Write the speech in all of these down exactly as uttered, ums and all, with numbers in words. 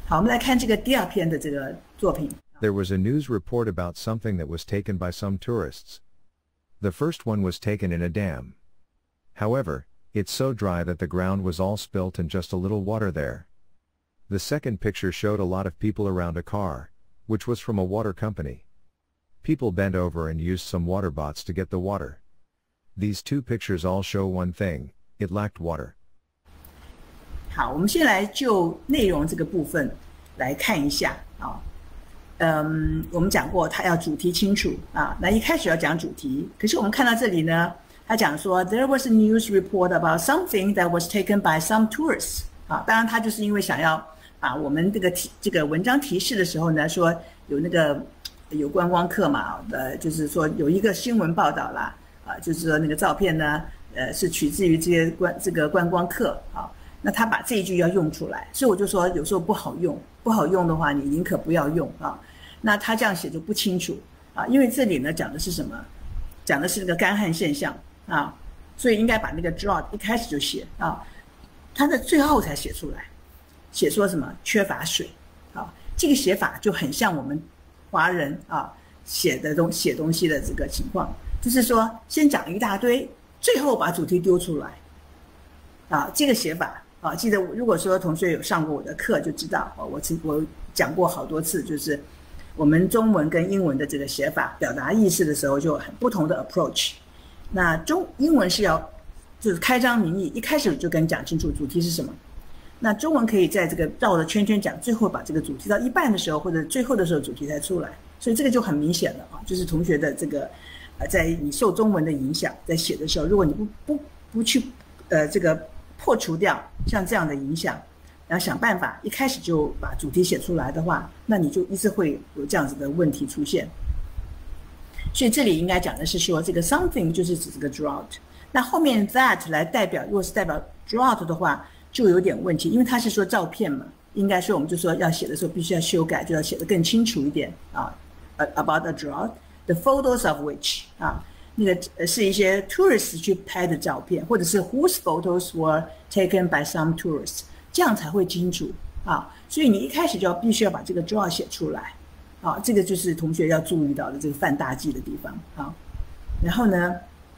好，我们来看这个第二篇的这个作品。 There was a news report about something that was taken by some tourists. The first one was taken in a dam. However, it's so dry that the ground was all spilt and just a little water there. The second picture showed a lot of people around a car, which was from a water company. People bent over and used some water bots to get the water. These two pictures all show one thing, it lacked water. 好，我们先来就内容这个部分来看一下啊。嗯，我们讲过，它要主题清楚啊。那一开始要讲主题，可是我们看到这里呢，他讲说 ，There was a news report about something that was taken by some tourists。啊，当然他就是因为想要啊，我们这个提这个文章提示的时候呢，说有那个有观光客嘛，呃，就是说有一个新闻报道啦，啊，就是说那个照片呢，呃，是取自于这些观这个观光客啊。那他把这一句要用出来，所以我就说有时候不好用，不好用的话，你宁可不要用啊。那他这样写就不清楚啊，因为这里呢讲的是什么？讲的是这个干旱现象啊，所以应该把那个 drought 一开始就写啊，他的最后才写出来，写说什么缺乏水啊，这个写法就很像我们华人啊写的东写东西的这个情况，就是说先讲一大堆，最后把主题丢出来啊，这个写法。啊，记得如果说同学有上过我的课就知道，我我讲过好多次，就是我们中文跟英文的这个写法表达意思的时候就有很不同的 approach。那中英文是要就是开宗明义，一开始就跟你讲清楚主题是什么。那中文可以在这个绕着圈圈讲，最后把这个主题到一半的时候或者最后的时候主题才出来，所以这个就很明显了啊，就是同学的这个呃，在你受中文的影响，在写的时候，如果你不不不去呃这个。破除掉像这样的影响，然后想办法一开始就把主题写出来的话，那你就一直会有这样子的问题出现。所以这里应该讲的是说，这个 something 就是指这个 drought， 那后面 that 来代表，如果是代表 drought 的话，就有点问题，因为它是说照片嘛，应该说我们就说要写的时候必须要修改，就要写得更清楚一点啊。About a drought, the photos of which 啊。那个是一些 tourists 去拍的照片，或者是 whose photos were taken by some tourists， 这样才会清楚啊。所以你一开始就要必须要把这个 draw 写出来啊，这个就是同学要注意到的这个犯大忌的地方啊。然后呢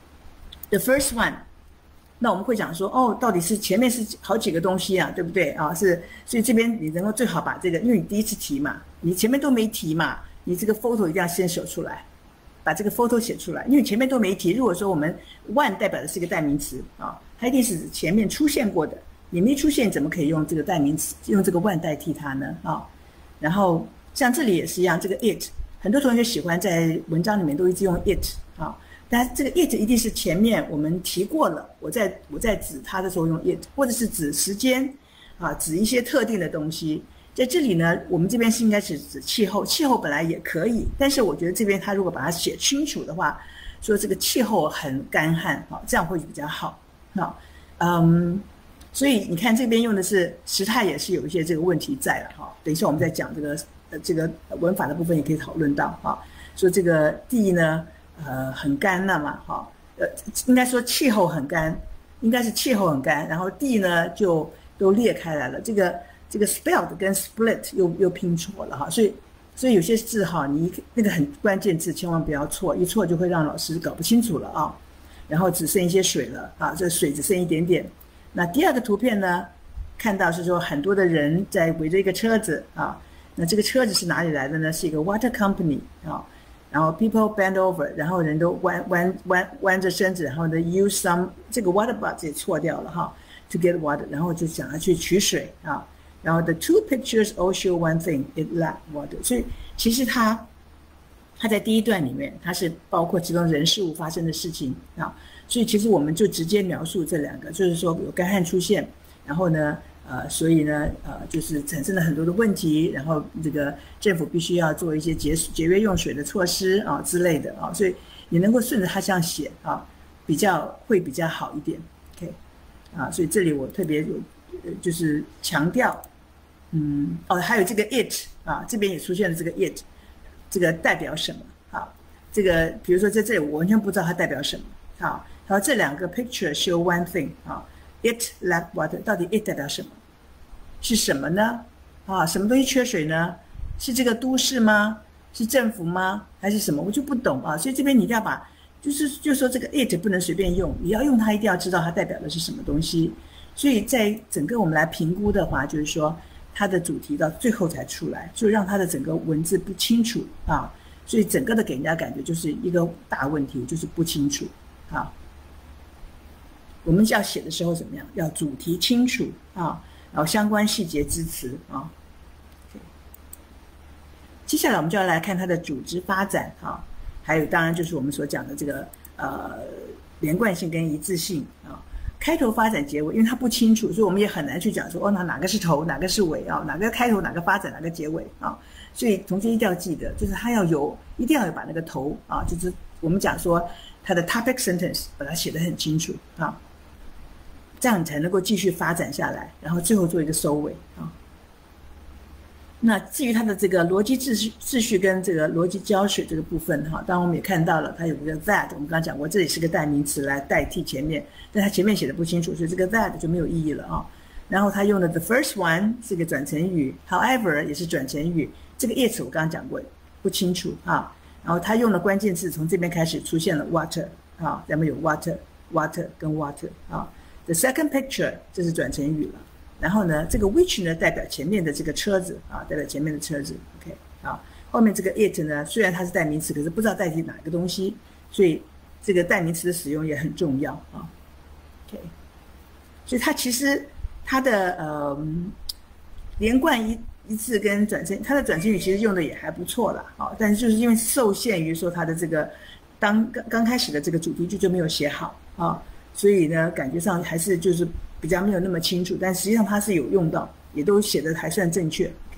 ，the first one， 那我们会讲说，哦，到底是前面是好几个东西啊，对不对啊？是，所以这边你能够最好把这个，因为你第一次提嘛，你前面都没提嘛，你这个 photo 一定要先写出来。把这个 photo 写出来，因为前面都没提。如果说我们 one 代表的是一个代名词啊，它一定是指前面出现过的，你没出现怎么可以用这个代名词，用这个 one 代替它呢啊？然后像这里也是一样，这个 it， 很多同学喜欢在文章里面都一直用 it 啊，但这个 it 一定是前面我们提过了，我在我在指它的时候用 it， 或者是指时间啊，指一些特定的东西。在这里呢，我们这边是应该是指气候，气候本来也可以，但是我觉得这边他如果把它写清楚的话，说这个气候很干旱，好，这样会比较好，好，嗯，所以你看这边用的是时态也是有一些这个问题在了哈。等一下我们再讲这个呃这个文法的部分也可以讨论到哈，说这个地呢呃很干了嘛哈，呃应该说气候很干，应该是气候很干，然后地呢就都裂开来了，这个。这个 spelled 跟 split 又又拼错了哈，所以所以有些字哈，你那个很关键字千万不要错，一错就会让老师搞不清楚了啊。然后只剩一些水了啊，这水只剩一点点。那第二个图片呢，看到是说很多的人在围着一个车子啊，那这个车子是哪里来的呢？是一个 water company 啊，然后 people bend over， 然后人都弯弯弯弯着身子，然后呢 use some 这个 water box 也错掉了哈 ，to get water， 然后就想要去取水啊。然后 the two pictures all show one thing, it lacked water。所以其实它，它在第一段里面，它是包括其中人事物发生的事情啊。所以其实我们就直接描述这两个，就是说有干旱出现，然后呢，呃，所以呢，呃，就是产生了很多的问题，然后这个政府必须要做一些节节约用水的措施啊之类的啊。所以你能够顺着它这样写啊，比较会比较好一点 ，OK， 啊，所以这里我特别有就是强调。嗯，哦，还有这个 it 啊，这边也出现了这个 it， 这个代表什么？啊，这个比如说在这里我完全不知道它代表什么。好，然后这两个 picture show one thing 啊 ，it lack water， 到底 it 代表什么？是什么呢？ 啊，什么东西缺水呢？是这个都市吗？是政府吗？还是什么？我就不懂啊。所以这边你一定要把，就是就说这个 it 不能随便用，你要用它一定要知道它代表的是什么东西。所以在整个我们来评估的话，就是说它的主题到最后才出来，所以让它的整个文字不清楚啊。所以整个的给人家感觉就是一个大问题，就是不清楚啊。我们要写的时候怎么样？要主题清楚啊，然后相关细节支持啊。接下来我们就要来看它的组织发展啊，还有当然就是我们所讲的这个呃连贯性跟一致性啊。开头、发展、结尾，因为它不清楚，所以我们也很难去讲说哦，那哪个是头，哪个是尾啊？哪个开头，哪个发展，哪个结尾啊？所以同学一定要记得，就是它要有，一定要有把那个头啊，就是我们讲说它的 topic sentence 把它写得很清楚啊，这样你才能够继续发展下来，然后最后做一个收尾啊。那至于它的这个逻辑秩序、秩序跟这个逻辑胶水这个部分哈，当然我们也看到了，它有一个 that， 我们刚刚讲过，这里是个代名词来代替前面，但它前面写的不清楚，所以这个 that 就没有意义了啊。然后它用的 the first one 是个转成语 ，however 也是转成语，这个 it 我刚刚讲过不清楚啊。然后它用的关键字从这边开始出现了 water 啊，咱们有 water、water 跟 water 啊。The second picture 这是转成语了。然后呢，这个 which 呢代表前面的这个车子啊，代表前面的车子 ，OK 啊。后面这个 it 呢，虽然它是代名词，可是不知道代替哪个东西，所以这个代名词的使用也很重要啊。OK， 所以它其实它的呃连贯一一致跟转成，它的转成语其实用的也还不错啦啊，但是就是因为受限于说它的这个当刚刚开始的这个主题句就没有写好啊，所以呢感觉上还是就是比较没有那么清楚，但实际上它是有用到，也都写的还算正确。OK，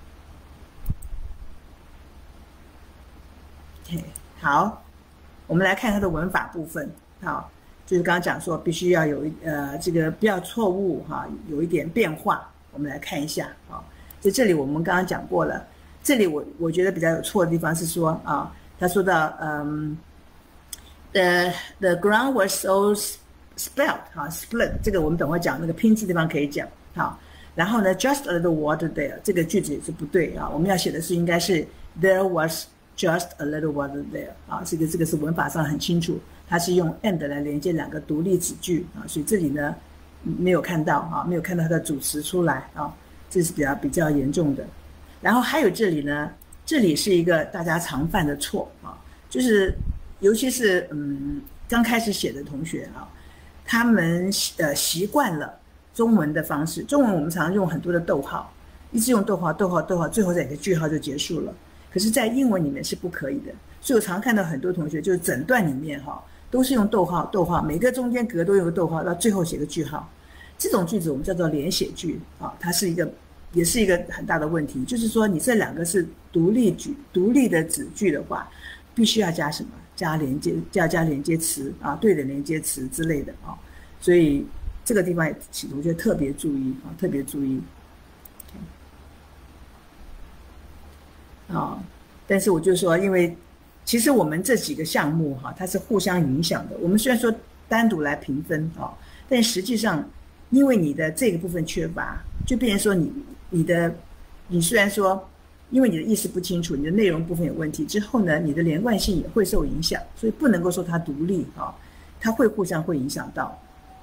OK， 好，我们来看它的文法部分。好，就是刚刚讲说必须要有呃这个不要错误哈，有一点变化。我们来看一下啊，在这里我们刚刚讲过了，这里我我觉得比较有错的地方是说啊，他说到嗯 ，the the ground was so split 哈 split 这个我们等会讲那个拼字地方可以讲好，然后呢 just a little water there 这个句子也是不对啊，我们要写的是应该是 there was just a little water there 啊，这个这个是文法上很清楚，它是用 and 来连接两个独立子句啊，所以这里呢没有看到啊，没有看到它的主词出来啊，这是比较比较严重的。然后还有这里呢，这里是一个大家常犯的错啊，就是尤其是嗯刚开始写的同学啊。他们呃习惯了中文的方式，中文我们常常用很多的逗号，一直用逗号、逗号、逗号，最后再一个句号就结束了。可是，在英文里面是不可以的，所以我常看到很多同学就是整段里面哈都是用逗号、逗号，每个中间格都有个逗号，到最后写个句号。这种句子我们叫做连写句啊，它是一个也是一个很大的问题，就是说你这两个是独立句、独立的子句的话，必须要加什么？加连接，加加连接词啊，对的连接词之类的啊，所以这个地方请同学特别注意啊，特别注意。啊，但是我就说，因为其实我们这几个项目哈、啊，它是互相影响的。我们虽然说单独来评分啊，但实际上因为你的这个部分缺乏，就变成说你你的你虽然说。因为你的意思不清楚，你的内容部分有问题之后呢，你的连贯性也会受影响，所以不能够说它独立啊，它会互相会影响到。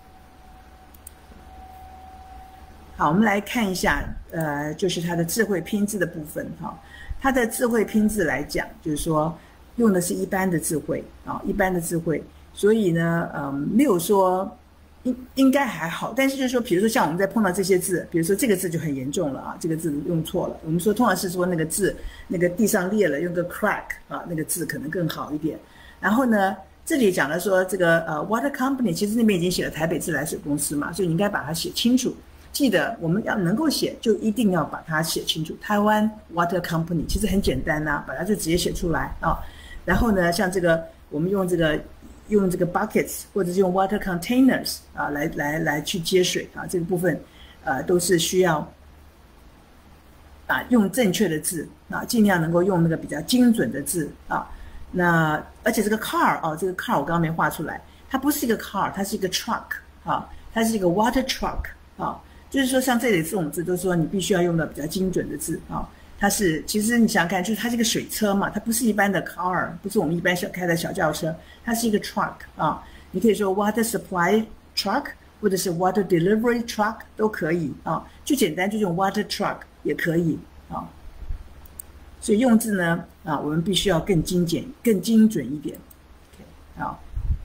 好，我们来看一下，呃，就是它的智慧拼字的部分哈。它的智慧拼字来讲，就是说用的是一般的智慧啊，一般的智慧，所以呢，嗯，没有说。应应该还好，但是就是说，比如说像我们在碰到这些字，比如说这个字就很严重了啊，这个字用错了。我们说通常是说那个字那个地上裂了，用个 crack 啊，那个字可能更好一点。然后呢，这里讲了说这个呃 water company， 其实那边已经写了台北自来水公司嘛，所以你应该把它写清楚。记得我们要能够写，就一定要把它写清楚。台湾 water company 其实很简单呐、啊，把它就直接写出来啊。然后呢，像这个我们用这个。用这个 buckets 或者是用 water containers 啊来来来去接水啊，这个部分呃都是需要啊用正确的字啊，尽量能够用那个比较精准的字啊。那而且这个 car 哦，这个 car 我刚刚没画出来，它不是一个 car， 它是一个 truck 啊，它是一个 water truck 啊。 就是说像这里这种字都说你必须要用到比较精准的字啊。它是其实你想想看，就是它是一个水车嘛，它不是一般的 car， 不是我们一般小开的小轿车，它是一个 truck 啊。你可以说 water supply truck 或者是 water delivery truck 都可以啊，就简单就用 water truck 也可以啊。所以用字呢啊，我们必须要更精简、更精准一点。OK， 好，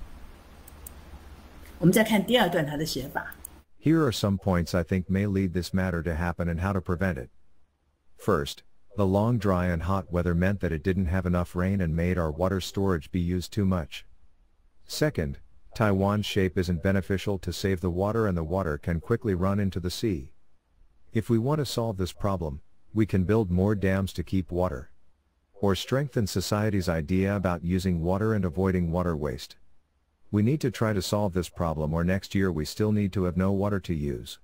我们再看第二段它的写法。 Here are some points I think may lead this matter to happen and how to prevent it. First, the long dry and hot weather meant that it didn't have enough rain and made our water storage be used too much. Second, Taiwan's shape isn't beneficial to save the water and the water can quickly run into the sea. If we want to solve this problem, we can build more dams to keep water. Or strengthen society's idea about using water and avoiding water waste. We need to try to solve this problem or next year we still need to have no water to use.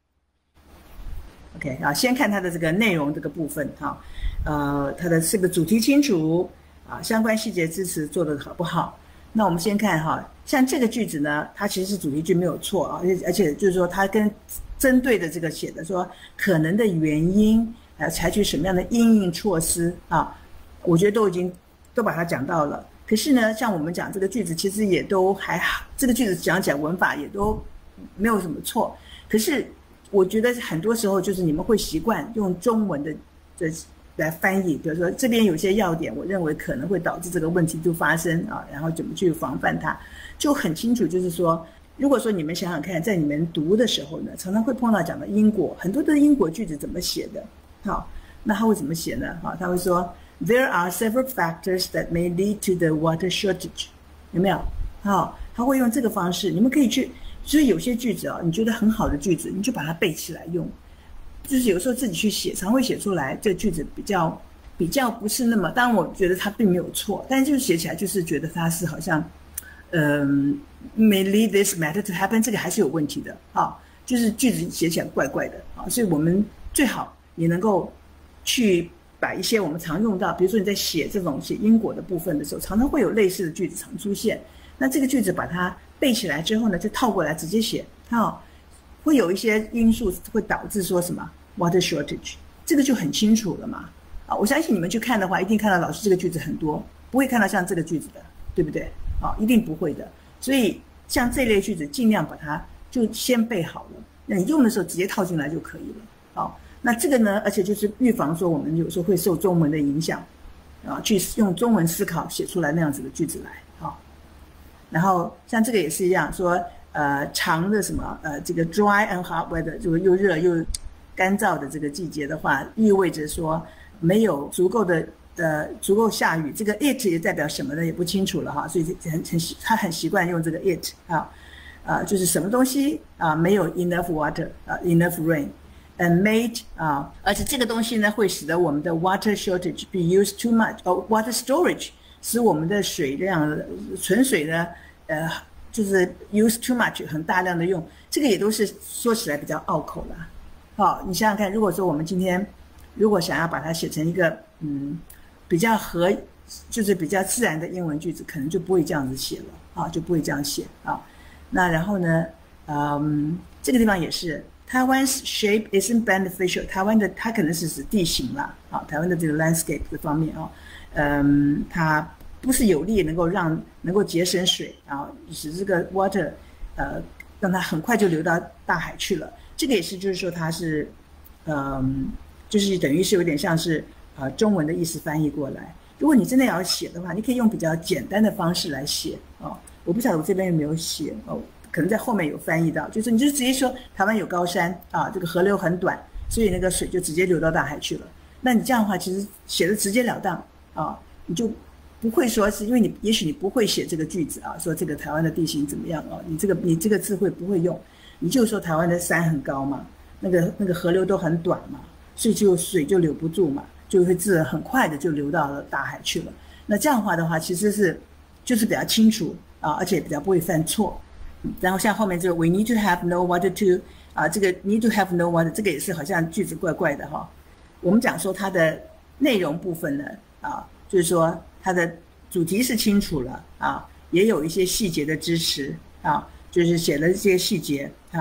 OK 啊，先看它的这个内容这个部分哈，呃，它的这个主题清楚啊，相关细节支持做得好不好？那我们先看哈，像这个句子呢，它其实是主题句没有错啊，而且而且就是说它跟针对的这个写的说可能的原因，呃，采取什么样的因应措施啊，我觉得都已经都把它讲到了。可是呢，像我们讲这个句子，其实也都还好，这个句子讲起来文法也都没有什么错。可是我觉得很多时候就是你们会习惯用中文的的来翻译，比如说这边有些要点，我认为可能会导致这个问题就发生啊，然后怎么去防范它，就很清楚。就是说，如果说你们想想看，在你们读的时候呢，常常会碰到讲的因果，很多的因果句子怎么写的？好，那他会怎么写呢？好，他会说 There are several factors that may lead to the water shortage， 有没有？好，他会用这个方式，你们可以去。所以有些句子啊，你觉得很好的句子，你就把它背起来用。就是有时候自己去写，常会写出来这个句子比较比较不是那么。当然，我觉得它并没有错，但是就是写起来就是觉得它是好像，嗯、呃、，may lead this matter to happen， 这个还是有问题的啊。就是句子写起来怪怪的啊，所以我们最好也能够去把一些我们常用到，比如说你在写这种写因果的部分的时候，常常会有类似的句子常出现。那这个句子把它背起来之后呢，就套过来直接写，哦，会有一些因素会导致说什么 water shortage， 这个就很清楚了嘛。啊，我相信你们去看的话，一定看到老师这个句子很多，不会看到像这个句子的，对不对？啊，一定不会的。所以像这类句子，尽量把它就先背好了，那你用的时候直接套进来就可以了。好，那这个呢，而且就是预防说我们有时候会受中文的影响，啊，去用中文思考写出来那样子的句子来。然后像这个也是一样，说呃长的什么呃这个 dry and hot weather， 就是又热又干燥的这个季节的话，意味着说没有足够的呃足够下雨。这个 it 也代表什么呢？也不清楚了哈，所以很很他很习惯用这个 it 啊，呃就是什么东西啊没有 enough water 啊 enough rain and made 啊，而且这个东西呢会使得我们的 water shortage be used too much， 哦 water storage。使我们的水量存水呢，呃，就是 use too much 很大量的用，这个也都是说起来比较拗口啦。好，你想想看，如果说我们今天如果想要把它写成一个嗯比较合，就是比较自然的英文句子，可能就不会这样子写了啊，就不会这样写啊。那然后呢，嗯，这个地方也是。Taiwan's shape isn't beneficial。台湾的它可能是指地形啦，啊，台湾的这个 landscape 的方面啊，嗯，它不是有利能够让能够节省水，然后使这个 water， 呃，让它很快就流到大海去了。这个也是，就是说它是，嗯，就是等于是有点像是呃中文的意思翻译过来。如果你真的要写的话，你可以用比较简单的方式来写哦。我不晓得我这边有没有写哦。可能在后面有翻译到，就是你就直接说台湾有高山啊，这个河流很短，所以那个水就直接流到大海去了。那你这样的话，其实写的直截了当啊，你就不会说是因为你也许你不会写这个句子啊，说这个台湾的地形怎么样啊，你这个你这个字汇不会用，你就说台湾的山很高嘛，那个那个河流都很短嘛，所以就水就留不住嘛，就会自然很快的就流到了大海去了。那这样的话的话，其实是就是比较清楚啊，而且比较不会犯错。然后像后面这个 we need to have no water to 啊，这个 need to have no water 这个也是好像句子怪怪的哈。我们讲说它的内容部分呢啊，就是说它的主题是清楚了啊，也有一些细节的支持啊，就是写了这些细节啊，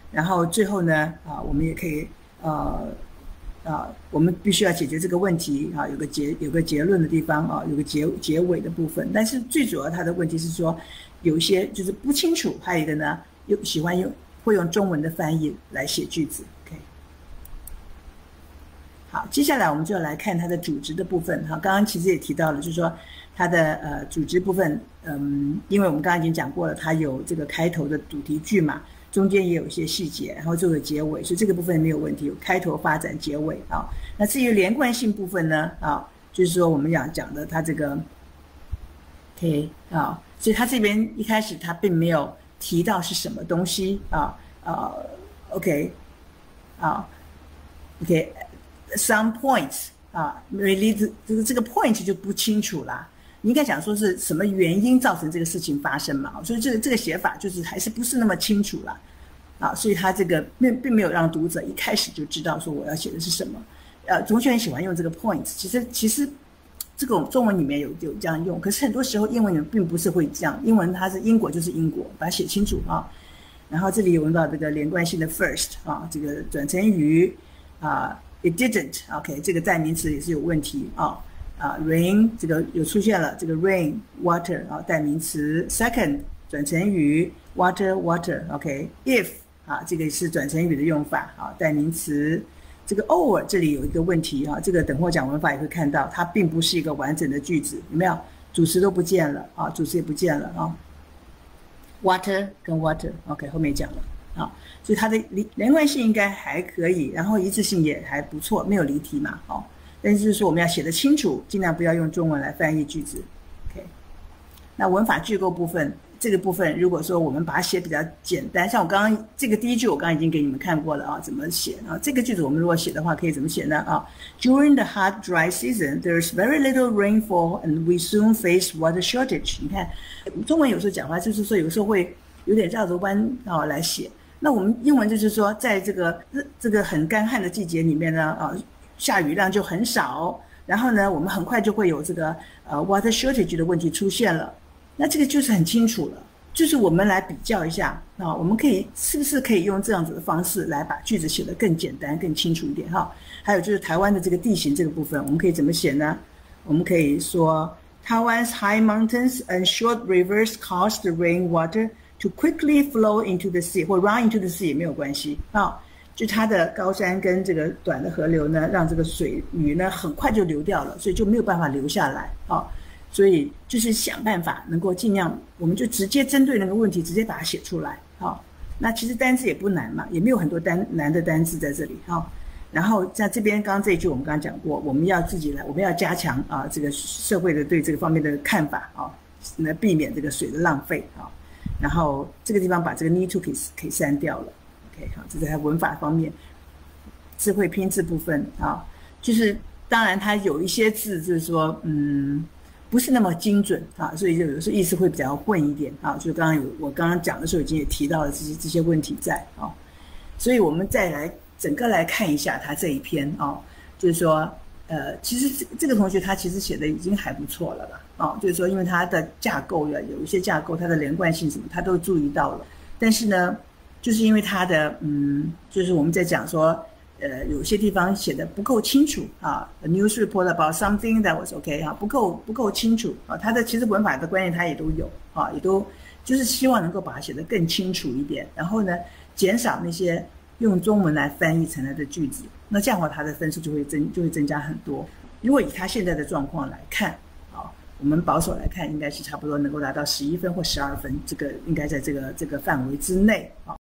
然后最后呢啊，我们也可以呃啊，我们必须要解决这个问题啊，有个结有个结论的地方啊，有个结结尾的部分。但是最主要它的问题是说，有一些就是不清楚，还有一个呢，又喜欢用会用中文的翻译来写句子。OK， 好，接下来我们就来看它的主旨的部分。哈，刚刚其实也提到了，就是说它的呃主旨部分，嗯，因为我们刚刚已经讲过了，它有这个开头的主题句嘛。中间也有一些细节，然后做个结尾，所以这个部分没有问题，有开头、发展、结尾啊。那至于连贯性部分呢，啊，就是说我们要讲的它这个 ，OK 啊，所以它这边一开始它并没有提到是什么东西啊，呃 ，OK， 啊 ，OK，some points 啊 ，really 这个这个 point 就不清楚啦。你应该讲说是什么原因造成这个事情发生嘛？所以这个这个写法就是还是不是那么清楚啦，啊，所以他这个并并没有让读者一开始就知道说我要写的是什么。呃，同学很喜欢用这个 points， 其实其实这种中文里面有有这样用，可是很多时候英文里面并不是会这样，英文它是因果就是因果，把它写清楚啊。然后这里有用到这个连贯性的 first 啊，这个转成语啊 ，it didn't，OK， 这个代名词也是有问题啊。啊 ，rain 这个有出现了，这个 rain water 啊代名词 ，second 转成语 water water，OK，if 啊这个是转成语的用法啊代名词，这个 over 这里有一个问题啊，这个等会讲文法也会看到，它并不是一个完整的句子，有没有？主词都不见了啊，主词也不见了啊 ，water 跟 water，OK 后面讲了啊，所以它的连贯性应该还可以，然后一致性也还不错，没有离题嘛，哦。但是就是说我们要写得清楚，尽量不要用中文来翻译句子。OK， 那文法句构部分这个部分，如果说我们把它写比较简单，像我刚刚这个第一句我刚刚已经给你们看过了啊，怎么写啊？这个句子我们如果写的话，可以怎么写呢？啊 ，During the hot dry season, there's very little rainfall, and we soon face water shortage。你看，中文有时候讲话就是说有时候会有点绕着弯啊来写。那我们英文就是说，在这个这个很干旱的季节里面呢，啊。下雨量就很少，然后呢，我们很快就会有这个呃 water shortage 的问题出现了。那这个就是很清楚了，就是我们来比较一下啊，我们可以是不是可以用这样子的方式来把句子写得更简单、更清楚一点哈？还有就是台湾的这个地形这个部分，我们可以怎么写呢？我们可以说 Taiwan's high mountains and short rivers cause the rainwater to quickly flow into the sea， 或 run into the sea 也没有关系啊。就它的高山跟这个短的河流呢，让这个水雨呢很快就流掉了，所以就没有办法留下来啊。所以就是想办法能够尽量，我们就直接针对那个问题，直接把它写出来啊。那其实单字也不难嘛，也没有很多单难的单字在这里啊。然后在这边，刚刚这一句我们刚刚讲过，我们要自己来，我们要加强啊这个社会的对这个方面的看法啊，来避免这个水的浪费啊。然后这个地方把这个 need to 可以可以删掉了。OK， 好，这是在文法方面，智慧拼字部分啊，就是当然它有一些字就是说，嗯，不是那么精准啊，所以就有时候意思会比较混一点啊。就刚刚有我刚刚讲的时候已经也提到了这些这些问题在啊，所以我们再来整个来看一下他这一篇啊，就是说，呃，其实这个同学他其实写的已经还不错了啦啊，就是说因为他的架构呀，有一些架构，它的连贯性什么他都注意到了，但是呢。就是因为它的嗯，就是我们在讲说，呃，有些地方写的不够清楚啊 ，a news report about something that was okay 啊，不够不够清楚啊，它的其实文法的观念它也都有啊，也都就是希望能够把它写得更清楚一点，然后呢，减少那些用中文来翻译成来的句子，那这样的话它的分数就会增就会增加很多。如果以它现在的状况来看，啊，我们保守来看，应该是差不多能够达到十一分或十二分，这个应该在这个这个范围之内啊。